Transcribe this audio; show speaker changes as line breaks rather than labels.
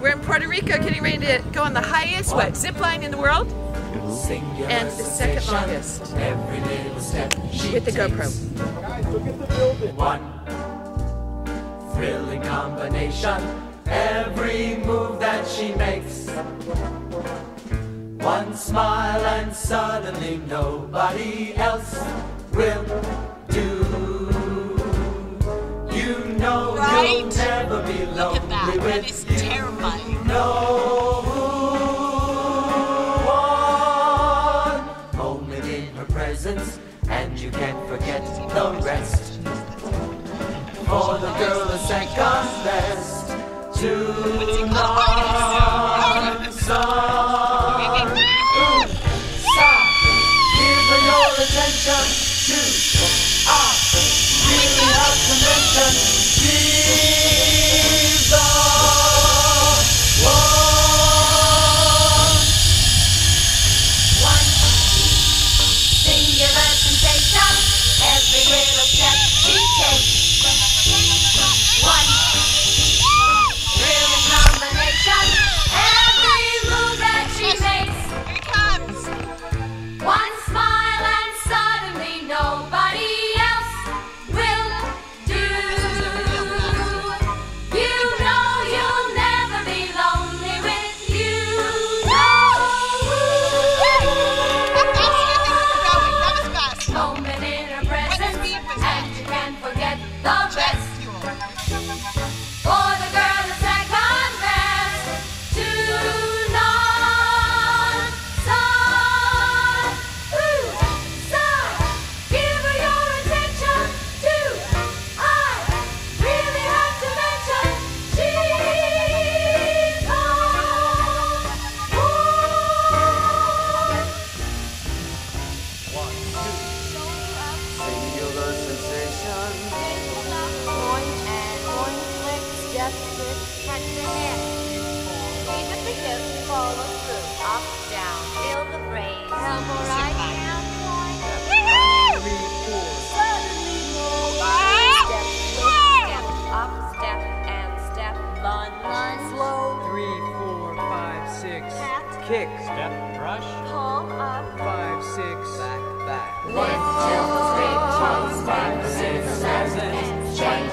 We're in Puerto Rico getting ready to go on the highest, zipline in the world? And the second longest with the GoPro.
Guys, look at the building.
One thrilling combination, every move that she makes. One smile and suddenly nobody else will do. You know you'll never be lonely with
that is terrifying.
no one. Moment in her presence, and you can't forget the rest. For the girl is second best to none. Give her your attention to really have to mention she's the one singular sensation, every little step she takes. One thrilling combination, every move that she makes.
Here it comes.
One smile and suddenly nobody else will do. You know you'll never be lonely with you. Moment in her presence, and you can't forget the rest. For the girl is second best to none. Son, give her your attention too. I really have to mention she's the one. Singular sensation.
Point and point, flick, step, flip, catch the hand. Lead with the hip, follow through, up, down, feel the phrase. Elbow right, down, point. 3, 4. Suddenly move. Step, flip, step, up, step, and step, lunge, slow.
3, 4, 5, 6.
Cat.
Kick.
Step, brush.
Palm up.
5, 6. Back, back.
1, 2, 3, 4, 5, 6, 7, 8,